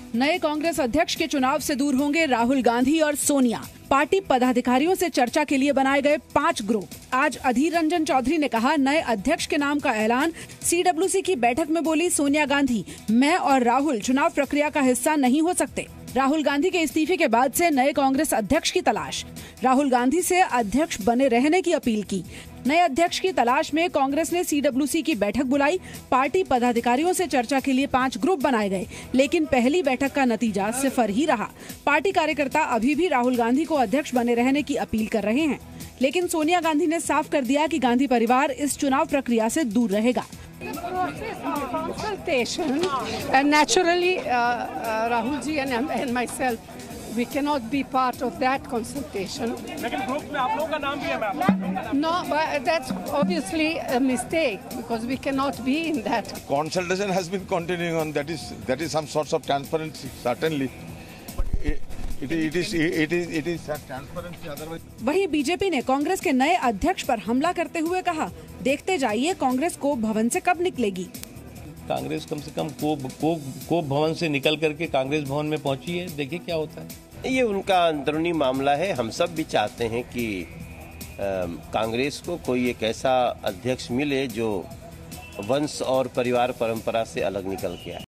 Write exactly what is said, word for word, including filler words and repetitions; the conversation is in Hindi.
नए कांग्रेस अध्यक्ष के चुनाव से दूर होंगे राहुल गांधी और सोनिया। पार्टी पदाधिकारियों से चर्चा के लिए बनाए गए पांच ग्रुप। आज अधीर रंजन चौधरी ने कहा, नए अध्यक्ष के नाम का ऐलान। सीडब्ल्यूसी की बैठक में बोली सोनिया गांधी, मैं और राहुल चुनाव प्रक्रिया का हिस्सा नहीं हो सकते। राहुल गांधी के इस्तीफे के बाद से नए कांग्रेस अध्यक्ष की तलाश। राहुल गांधी से अध्यक्ष बने रहने की अपील की। नए अध्यक्ष की तलाश में कांग्रेस ने सीडब्ल्यूसी की बैठक बुलाई। पार्टी पदाधिकारियों से चर्चा के लिए पांच ग्रुप बनाए गए, लेकिन पहली बैठक का नतीजा सिफर ही रहा। पार्टी कार्यकर्ता अभी भी राहुल गांधी को अध्यक्ष बने रहने की अपील कर रहे हैं, लेकिन सोनिया गांधी ने साफ कर दिया कि गांधी परिवार इस चुनाव प्रक्रिया से दूर रहेगा। Consultation, and naturally, uh, uh, Rahul ji and, and myself, we cannot be part of that consultation. लेकिन ग्रुप में आप लोगों का नाम भी है ma'am. No, but that's obviously a mistake because we cannot be in that. Consultation has been continuing on. That is that is some sorts of transparency, certainly. It, it, it is it is it is transparency. Otherwise. वहीं बीजेपी ने कांग्रेस के नए अध्यक्ष पर हमला करते हुए कहा, देखते जाइए कांग्रेस को भवन से कब निकलेगी। कांग्रेस कम से कम को को को भवन से निकल करके कांग्रेस भवन में पहुंची है, देखिए क्या होता है। ये उनका अंदरूनी मामला है। हम सब भी चाहते हैं कि कांग्रेस को कोई एक ऐसा अध्यक्ष मिले जो वंश और परिवार परंपरा से अलग निकल के आए।